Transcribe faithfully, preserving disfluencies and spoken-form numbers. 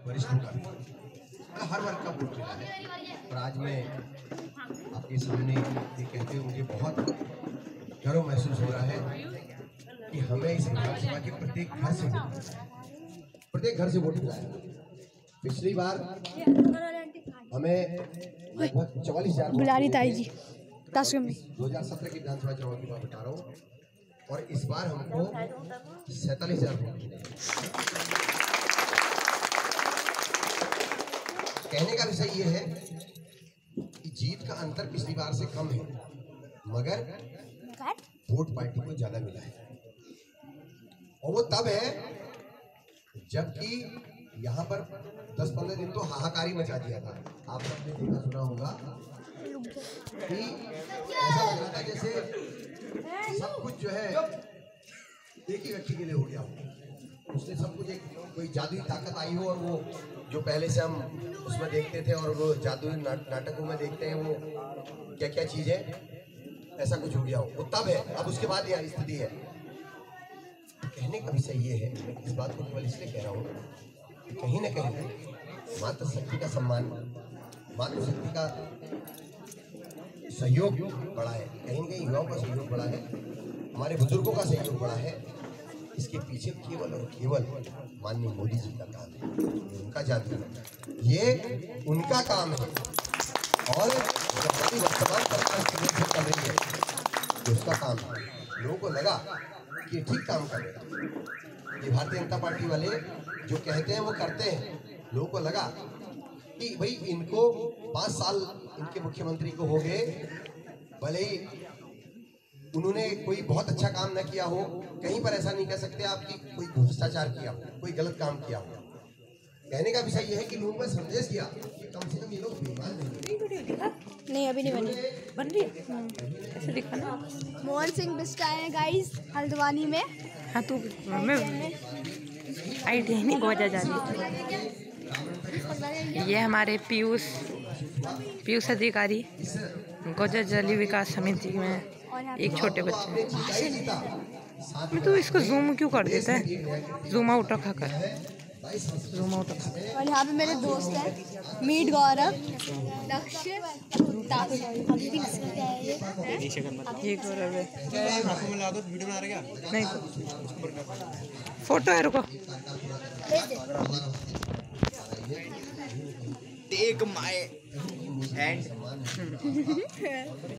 वरिष्ठों का, मतलब हर वर्ग का वोट मिला है। और आज मैं आपके सामने ये कहते हुए मुझे बहुत गर्व महसूस हो रहा है कि हमें इस विधानसभा के प्रत्येक घर से प्रत्येक घर से वोट मिला है। पिछली बार हमें लगभग चौवालीस हजार बुलारी ताई जी दो हजार सत्रह की विधानसभा चुनाव की बात बता रहा हूँ, और इस बार हमको सैतालीस हजार वोट मिले। कहने का विषय ये है कि जीत का अंतर पिछली बार से कम है, मगर वोट पार्टी को ज्यादा मिला है। और वो तब है जबकि यहाँ पर दस पंद्रह दिन तो हाहाकारी मचा दिया था। आप सबने देखा सुना होगा कि ऐसा लग रहा था जैसे सब कुछ जो है एक ही व्यक्ति के लिए हो गया हो। उसने सब कुछ एक कोई जादुई ताकत आई हो, और वो जो पहले से हम उसमें देखते थे और वो जादुई नाटकों में देखते हैं वो क्या क्या चीज है, ऐसा कुछ हो गया हो। वो तब है, अब उसके बाद यह स्थिति है। कहने का विषय ये है, मैं इस बात को केवल इसलिए कह रहा हूँ कि कहीं ना कहीं मातृशक्ति का सम्मान, मातृशक्ति का सहयोग बड़ा है, कहीं ना कहीं युवाओं का सहयोग बड़ा है, हमारे बुजुर्गों का सहयोग बड़ा है। इसके पीछे केवल और केवल माननीय मोदी जी का काम है, ये उनका जादू है, ये उनका काम है। और जब वर्तमान सरकार चल रही है तो उसका काम है। लोगों को लगा कि ठीक काम कर रहे हैं, ये भारतीय जनता पार्टी वाले जो कहते हैं वो करते हैं। लोगों को लगा कि भाई इनको पाँच साल इनके मुख्यमंत्री को हो गए, भले ही उन्होंने कोई बहुत अच्छा काम ना किया हो, कहीं पर ऐसा नहीं कह सकते आप कि कोई भ्रष्टाचार किया हो, कोई गलत काम किया हो। कहने का विषय यह है कि लोगों में संदेश किया कि कम से कम ये लोग बेईमान नहीं। नहीं अभी नहीं बनी, बन रही कैसे दिखाना। मोहन सिंह बिस्ट आए हैं गाइस हल्द्वानी में। हाँ तू मैं आइडिया नहीं गोजा जा रही। ये हमारे पीयूष पीयूष अधिकारी गोजा जली विकास समिति में एक छोटे बच्चे। मैं तो इसको जूम क्यों कर देता है, जूम आउट रखा कर, जूम आउट रखा। और यहाँ पे मेरे दोस्त हैं मीट गौरव, लक्ष्य, ये गौरव है। नहीं फोटो है, रुको। Take my hand.